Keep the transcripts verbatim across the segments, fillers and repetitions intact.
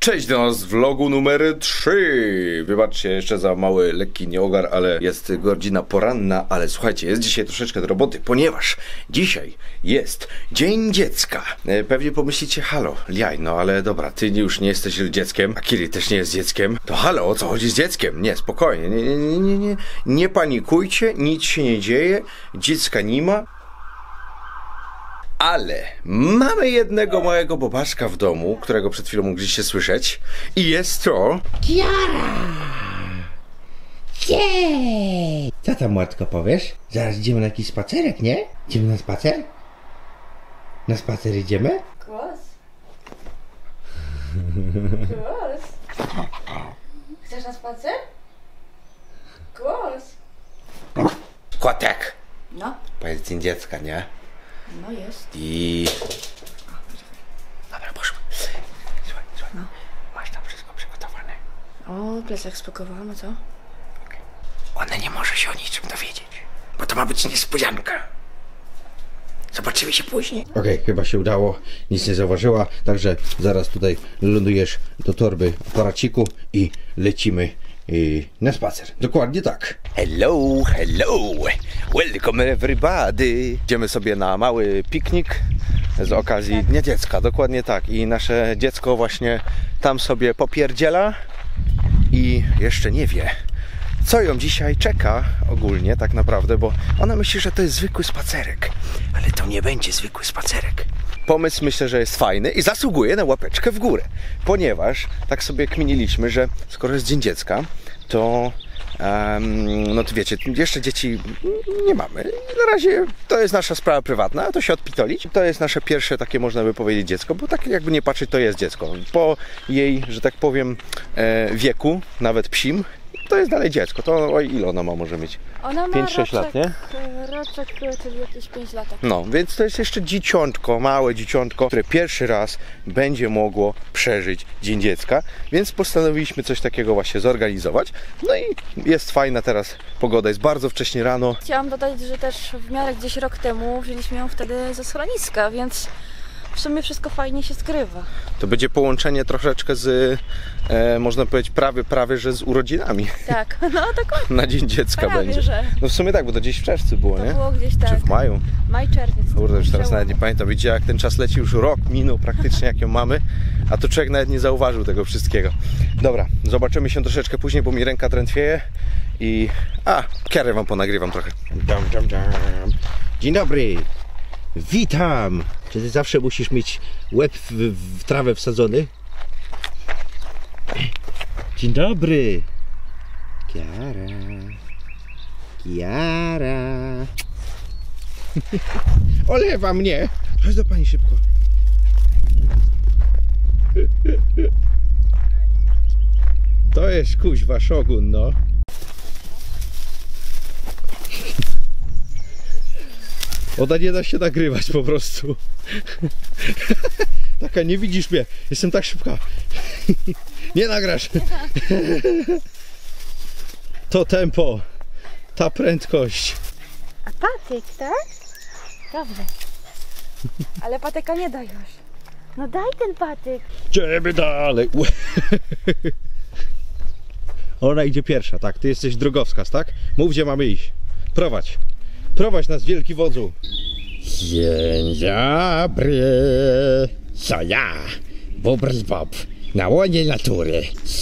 Cześć do nas w vlogu numer trzy. Wybaczcie jeszcze za mały, lekki nieogar, ale jest godzina poranna, ale słuchajcie, jest dzisiaj troszeczkę do roboty, ponieważ dzisiaj jest Dzień Dziecka. Pewnie pomyślicie, halo, Liaj, no ale dobra, ty już nie jesteś dzieckiem, a Kiri też nie jest dzieckiem. To halo, o co chodzi z dzieckiem? Nie, spokojnie, nie, nie, nie, nie, nie, nie panikujcie, nic się nie dzieje, dziecka nie ma. Ale mamy jednego małego bobaszka w domu, którego przed chwilą mogliście słyszeć. I jest to... Kiara! Cześć! Co tam, Młotko, powiesz? Zaraz idziemy na jakiś spacerek, nie? Idziemy na spacer? Na spacer idziemy? Głos. Głos. Chcesz na spacer? Głos. Kotek! No. Powiedz Dzień Dziecka, nie? No jest. I... Dobra, poszły. Słuchaj, słuchaj. No. Masz tam wszystko przygotowane. O, plecak spakowałam, a co? Okay. Ona nie może się o niczym dowiedzieć, bo to ma być niespodzianka. Zobaczymy się później. Okej, okay, chyba się udało, nic nie zauważyła, także zaraz tutaj lądujesz do torby aparaciku i lecimy i na spacer. Dokładnie tak. Hello, hello, welcome everybody. Idziemy sobie na mały piknik z okazji Dnia Dziecka, dokładnie tak. I nasze dziecko właśnie tam sobie popierdziela i jeszcze nie wie, co ją dzisiaj czeka ogólnie tak naprawdę, bo ona myśli, że to jest zwykły spacerek, ale to nie będzie zwykły spacerek. Pomysł myślę, że jest fajny i zasługuje na łapeczkę w górę, ponieważ tak sobie kminiliśmy, że skoro jest Dzień Dziecka, to um, no to wiecie, jeszcze dzieci nie mamy. Na razie to jest nasza sprawa prywatna, to się odpitolić. To jest nasze pierwsze takie, można by powiedzieć, dziecko, bo tak jakby nie patrzeć, to jest dziecko. Po jej, że tak powiem, e, wieku, nawet psim, to jest dalej dziecko. To o ile ona ma może mieć? Ona ma pięć sześć lat, nie? Roczek, czyli jakieś pięć lat. No, więc to jest jeszcze dzieciątko, małe dzieciątko, które pierwszy raz będzie mogło przeżyć Dzień Dziecka, więc postanowiliśmy coś takiego właśnie zorganizować. No i jest fajna teraz pogoda, jest bardzo wcześnie rano. Chciałam dodać, że też w miarę gdzieś rok temu wzięliśmy ją wtedy ze schroniska, więc w sumie wszystko fajnie się skrywa. To będzie połączenie troszeczkę z, e, można powiedzieć, prawie, prawie, że z urodzinami. Tak, no tak. Na Dzień Dziecka prawie, będzie. Że. No w sumie tak, bo to gdzieś w czerwcu było, to nie? było gdzieś tak. Czy w maju? Maj, czerwiec. Kurde, już teraz nawet nie pamiętam. Widzicie, jak ten czas leci, już rok minął praktycznie, jak ją mamy, a to człowiek nawet nie zauważył tego wszystkiego. Dobra, zobaczymy się troszeczkę później, bo mi ręka drętwieje i... A, Kiarę wam ponagrywam trochę. Dam, dam, dam. Dzień dobry! Witam! Czy ty zawsze musisz mieć łeb w, w trawę wsadzony? Dzień dobry! Kiara! Kiara! Olewa mnie! Chodź do pani szybko. To jest kuźwa szogun, no. Ona nie da się nagrywać po prostu. Taka, nie widzisz mnie. Jestem tak szybka. Nie nagrasz. To tempo. Ta prędkość. A patyk, tak? Dobrze. Ale patyka nie daj już. No daj ten patyk. Idziemy dalej. Ona idzie pierwsza, tak? Ty jesteś drogowskaz, tak? Mów, gdzie mamy iść. Prowadź. Prowadź nas, wielki wodzu. Dzień dobry. Co ja? Bubr z Bob. Na łonie natury.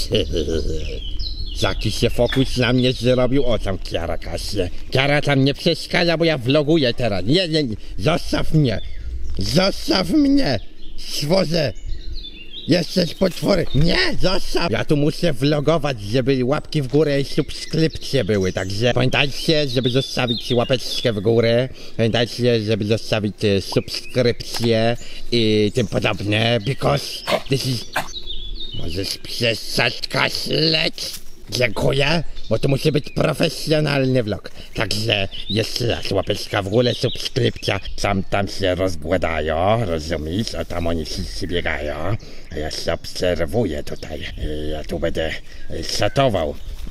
Jaki się fokus na mnie zrobił. O tam Kiara Kasie. Kiara tam nie przeszkadza, bo ja vloguję teraz. Nie, nie, nie. Zostaw mnie. Zostaw mnie. Swoze. Jesteś potworem. Nie, zostaw. Ja tu muszę vlogować, żeby łapki w górę i subskrypcje były. Także pamiętajcie, żeby zostawić łapeczkę w górę. Pamiętajcie, żeby zostawić subskrypcje i tym podobne. Because this is... Możesz przestać kaszleć? Dziękuję, bo to musi być profesjonalny vlog. Także jeszcze raz łapeczka w górę, subskrypcja. Tam tam się rozbładają, rozumiesz? A tam oni wszyscy biegają. A ja się obserwuję tutaj. Ja tu będę szatował.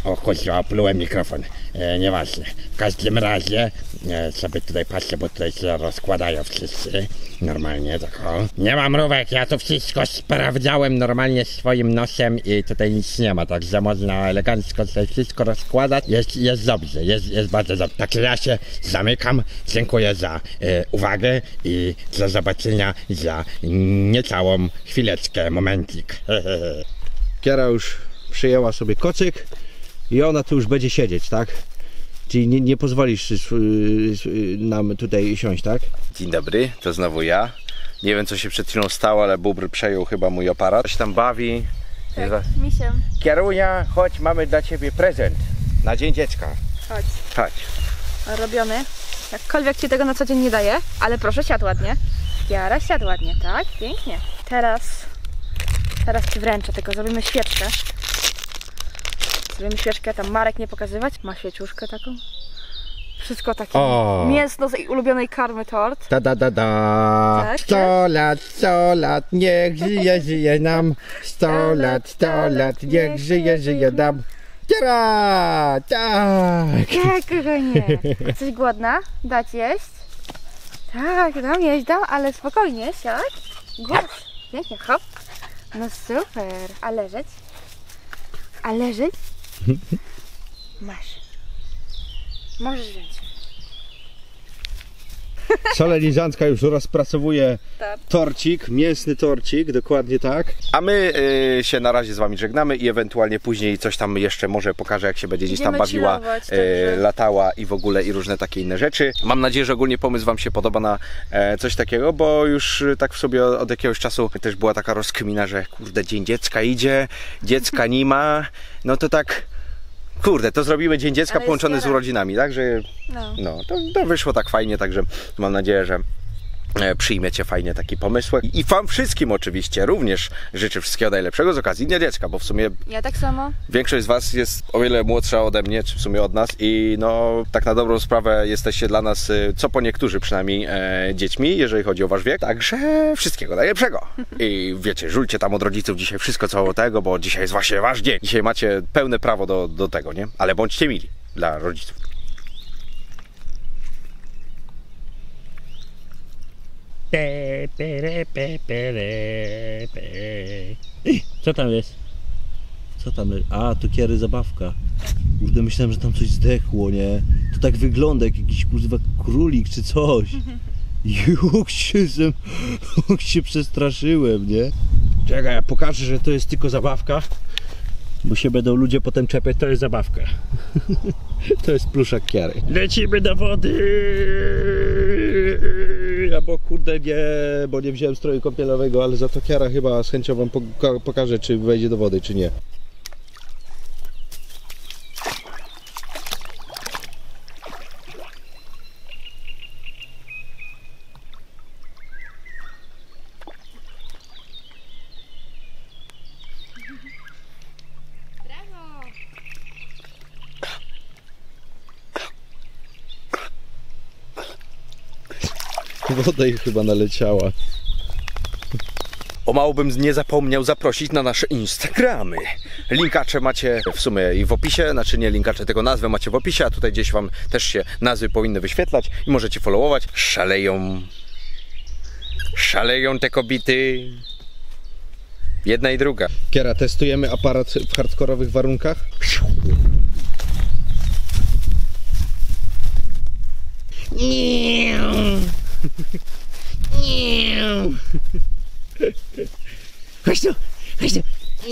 O kurwa, oplułem mikrofon. E, nieważne. W każdym razie e, sobie tutaj patrzę, bo tutaj się rozkładają wszyscy. Normalnie tak o. Nie mam mrówek, ja to wszystko sprawdzałem normalnie swoim nosem i tutaj nic nie ma, także można elegancko sobie wszystko rozkładać. Jest, jest dobrze, jest, jest bardzo dobrze. Także ja się zamykam. Dziękuję za e, uwagę i do zobaczenia za niecałą chwileczkę, momencik. Kiara już przyjęła sobie kocyk i ona tu już będzie siedzieć, tak? Czyli nie, nie pozwolisz yy, yy, nam tutaj siąść, tak? Dzień dobry, to znowu ja. Nie wiem, co się przed chwilą stało, ale Bóbr przejął chyba mój aparat. Się tam bawi. Tak, misiem. Kierunia, chodź, mamy dla ciebie prezent na Dzień Dziecka. Chodź. Chodź. Robiony. Jakkolwiek ci tego na co dzień nie daję, ale proszę siadł ładnie. Kiara, siadł ładnie, tak? Pięknie. Teraz, teraz ci wręczę, tylko zrobimy świeczkę. Zrobimy świeczkę, tam Marek nie pokazywać. Ma świeczuszkę taką. Wszystko takie O. mięsno z jej ulubionej karmy tort. Da da da da. Tak, Sto lat, sto lat, niech żyje, żyje nam. Sto lat, sto lat, niech żyje, żyje nam. Kiera! Tak! Tak, kochanie. Jesteś głodna? Dać jeść? Tak, dam jeść, dam, ale spokojnie, siadaj. Głód. Pięknie, hop. No super. A leżeć? A leżeć? Masz. Możesz wziąć. Solenizantka już rozpracowuje Tak. torcik, mięsny torcik, dokładnie tak. A my y, się na razie z wami żegnamy i ewentualnie później coś tam jeszcze może pokażę, jak się będzie gdzieś tam Idziemy bawiła, chillować, y, także. latała i w ogóle i różne takie inne rzeczy. Mam nadzieję, że ogólnie pomysł wam się podoba na e, coś takiego, bo już y, tak w sobie od jakiegoś czasu też była taka rozkmina, że kurde, Dzień Dziecka idzie, dziecka nie ma, no to tak... Kurde, to zrobimy Dzień Dziecka Ale połączony jest z urodzinami, tak? Że No. no, to, to wyszło tak fajnie, także mam nadzieję, że e, przyjmiecie fajnie taki pomysł. I, I wam wszystkim oczywiście również życzę wszystkiego najlepszego z okazji Dnia Dziecka, bo w sumie Ja tak samo. większość z was jest o wiele młodsza ode mnie, czy w sumie od nas i no tak na dobrą sprawę jesteście dla nas, y, co po niektórzy przynajmniej, e, dziećmi, jeżeli chodzi o wasz wiek. Także wszystkiego najlepszego. I wiecie, żulcie tam od rodziców dzisiaj wszystko co tego, bo dzisiaj jest właśnie wasz dzień. Dzisiaj macie pełne prawo do, do tego, nie? Ale bądźcie mili dla rodziców. Pe, pere, pe, pere, pe. Ej, co tam jest? Co tam? A, to Kiery zabawka. Kurde, myślałem, że tam coś zdechło, nie? To tak wygląda jak jakiś kurwa królik czy coś. Juk się, zem... Juk się przestraszyłem, nie? Czekaj, ja pokażę, że to jest tylko zabawka. Bo się będą ludzie potem czepiać, to jest zabawka. To jest pluszak Kiary. Lecimy do wody! Albo kurde nie, bo nie wziąłem stroju kąpielowego, ale za to Kiara chyba z chęcią wam poka- pokaże, czy wejdzie do wody, czy nie. Woda jej chyba naleciała. O mało bym nie zapomniał zaprosić na nasze Instagramy. Linkacze macie w sumie i w opisie, znaczy nie linkacze, tylko nazwę macie w opisie, a tutaj gdzieś wam też się nazwy powinny wyświetlać i możecie followować. Szaleją, szaleją te kobiety. Jedna i druga. Kiara, testujemy aparat w hardkorowych warunkach. Chodź tu, chodź tu.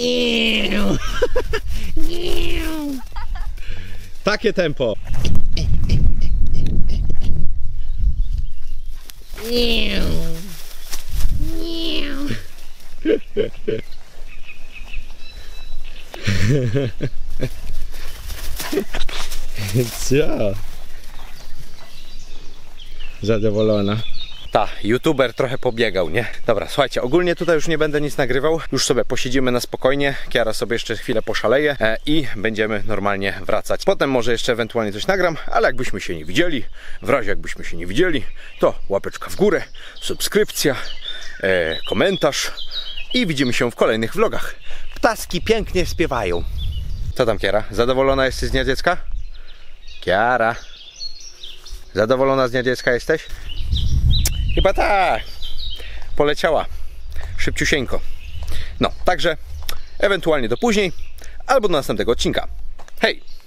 Takie tempo. Co? Zadowolona. Ta, youtuber trochę pobiegał, nie? Dobra, słuchajcie, ogólnie tutaj już nie będę nic nagrywał. Już sobie posiedzimy na spokojnie. Kiara sobie jeszcze chwilę poszaleje e, i będziemy normalnie wracać. Potem może jeszcze ewentualnie coś nagram, ale jakbyśmy się nie widzieli, w razie jakbyśmy się nie widzieli, to łapeczka w górę, subskrypcja, e, komentarz i widzimy się w kolejnych vlogach. Ptaski pięknie śpiewają. Co tam, Kiara? Zadowolona jesteś z dnia dziecka? Kiara. Zadowolona z dnia dziecka jesteś? Chyba tak. Poleciała. Szybciusieńko. No, także ewentualnie do później, albo do następnego odcinka. Hej!